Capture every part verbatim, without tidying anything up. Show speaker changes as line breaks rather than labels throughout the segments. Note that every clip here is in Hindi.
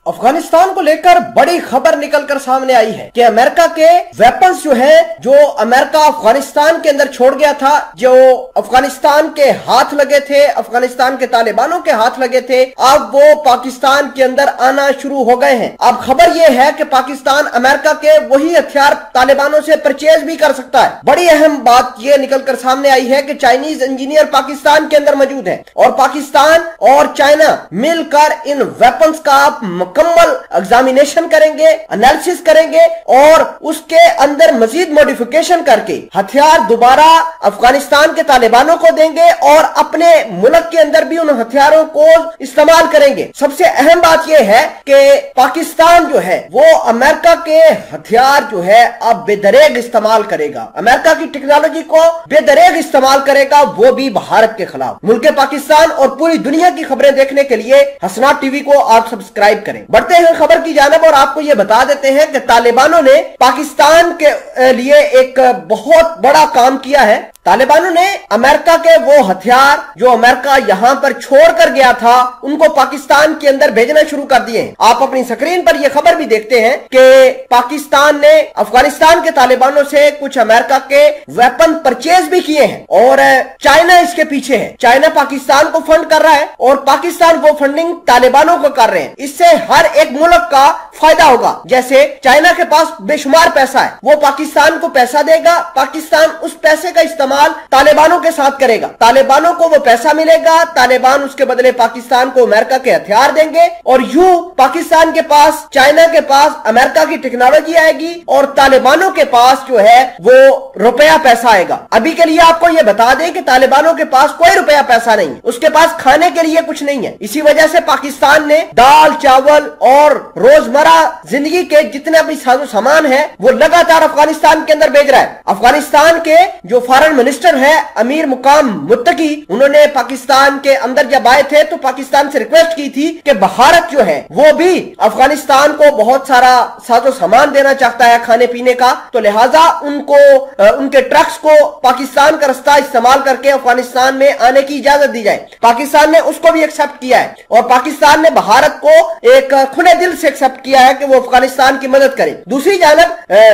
अफगानिस्तान को लेकर बड़ी खबर निकलकर सामने आई है कि अमेरिका के वेपन्स जो है, जो अमेरिका अफगानिस्तान के अंदर छोड़ गया था, जो अफगानिस्तान के हाथ लगे थे, अफगानिस्तान के तालिबानों के हाथ लगे थे, अब वो पाकिस्तान के अंदर आना शुरू हो गए हैं। अब खबर यह है कि पाकिस्तान अमेरिका के वही हथियार तालिबानों से परचेज भी कर सकता है। बड़ी अहम बात यह निकलकर सामने आई है कि चाइनीज इंजीनियर पाकिस्तान के अंदर मौजूद है और पाकिस्तान और चाइना मिलकर इन वेपन्स का मुकम्मल एग्जामिनेशन करेंगे, एनालिसिस करेंगे और उसके अंदर मजीद मॉडिफिकेशन करके हथियार दोबारा अफगानिस्तान के तालिबानों को देंगे और अपने मुल्क के अंदर भी उन हथियारों को इस्तेमाल करेंगे। सबसे अहम बात यह है कि पाकिस्तान जो है वो अमेरिका के हथियार जो है अब बेदरेग इस्तेमाल करेगा, अमेरिका की टेक्नोलॉजी को बेदरेग इस्तेमाल करेगा, वो भी भारत के खिलाफ। मुल्क पाकिस्तान और पूरी दुनिया की खबरें देखने के लिए हसनात टीवी को आप सब्सक्राइब करें। बढ़ते हैं खबर की जानिब और आपको यह बता देते हैं कि तालिबानों ने पाकिस्तान के लिए एक बहुत बड़ा काम किया है। तालिबानों ने अमेरिका के वो हथियार जो अमेरिका यहां पर छोड़कर गया था, उनको पाकिस्तान के अंदर भेजना शुरू कर दिए हैं। आप अपनी स्क्रीन पर यह खबर भी देखते हैं कि पाकिस्तान ने अफगानिस्तान के तालिबानों से कुछ अमेरिका के वेपन परचेज भी किए हैं और चाइना इसके पीछे है। चाइना पाकिस्तान को फंड कर रहा है और पाकिस्तान वो फंडिंग तालिबानों को कर रहे हैं। इससे हर एक मुल्क का फायदा होगा। जैसे चाइना के पास बेशुमार पैसा है, वो पाकिस्तान को पैसा देगा, पाकिस्तान उस पैसे का इस्तेमाल तालिबानों के साथ करेगा, तालिबानों को वो पैसा मिलेगा, तालिबान उसके बदले पाकिस्तान को अमेरिका के हथियार देंगे और यूं पाकिस्तान के पास, चाइना के पास अमेरिका की टेक्नोलॉजी आएगी और तालिबानों के पास जो है वो रुपया पैसा आएगा। अभी के लिए आपको यह बता दें कि तालिबानों के पास कोई रुपया पैसा नहीं है, उसके पास खाने के लिए कुछ नहीं है। इसी वजह से पाकिस्तान ने दाल चावल और रोजमर्रा जिंदगी के जितने भी साजो सामान है वो लगातार अफगानिस्तान के अंदर भेज रहा है। अफगानिस्तान के जो फॉरेन मिनिस्टर है अमीर मुकाम मुत्तकी, उन्होंने पाकिस्तान के अंदर जब आए थे तो पाकिस्तान से रिक्वेस्ट की थी कि भारत जो है वो भी अफगानिस्तान को बहुत सारा साजो सामान देना चाहता है खाने पीने का, तो लिहाजा उनको उनके ट्रक्स को पाकिस्तान का रास्ता इस्तेमाल करके अफगानिस्तान में आने की इजाजत दी जाए। पाकिस्तान ने उसको भी एक्सेप्ट किया है और पाकिस्तान ने भारत को एक खुले दिल से एक्सेप्ट किया है कि वो अफगानिस्तान की मदद करे। दूसरी जानब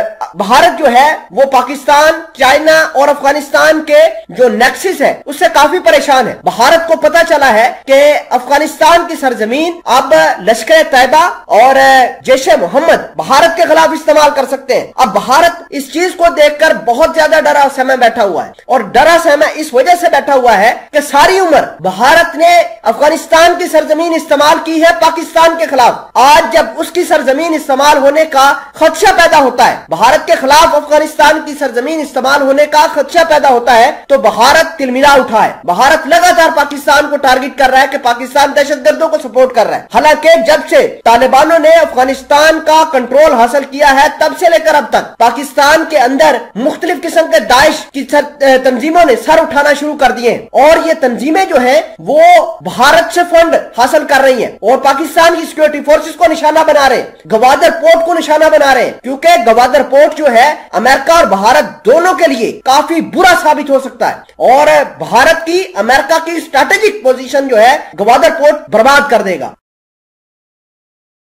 भारत जो है वो पाकिस्तान, चाइना और अफगानिस्तान के जो नेक्सिस है उससे काफी परेशान है। भारत को पता चला है कि अफगानिस्तान की सरजमीन अब लश्कर तैयबा और जैश-ए मोहम्मद भारत के खिलाफ इस्तेमाल कर सकते हैं। अब भारत इस चीज को देखकर बहुत ज्यादा डरा सहमा बैठा हुआ है और डरा सहमा इस वजह से बैठा हुआ है कि सारी उम्र भारत ने अफगानिस्तान की सरजमीन इस्तेमाल की है पाकिस्तान के खिलाफ। आज जब उसकी सरजमीन इस्तेमाल होने का खदशा पैदा होता है, भारत के खिलाफ अफगानिस्तान की सरजमीन इस्तेमाल होने का खदशा पैदा होता है, तो भारत तिलमिला उठा है। भारत लगातार पाकिस्तान को टारगेट कर रहा है कि पाकिस्तान दहशतगर्दों को सपोर्ट कर रहा है। हालांकि जब से तालिबानों ने अफगानिस्तान का कंट्रोल हासिल किया है तब से लेकर अब तक पाकिस्तान के अंदर मुख्तलिफ किस्म के दाइश की तंजीमों ने सर उठाना शुरू कर दिए और ये तंजीमें जो है वो भारत से फंड हासिल कर रही है और पाकिस्तान की सिक्योरिटी फोर्सेस को निशाना बना रहे, गवादर पोर्ट को निशाना बना रहे हैं, क्योंकि गवादर पोर्ट जो है अमेरिका और भारत दोनों के लिए काफी बुरा साबित हो सकता है और भारत की अमेरिका की स्ट्रैटेजिक पोजीशन जो है गवादर पोर्ट बर्बाद कर देगा।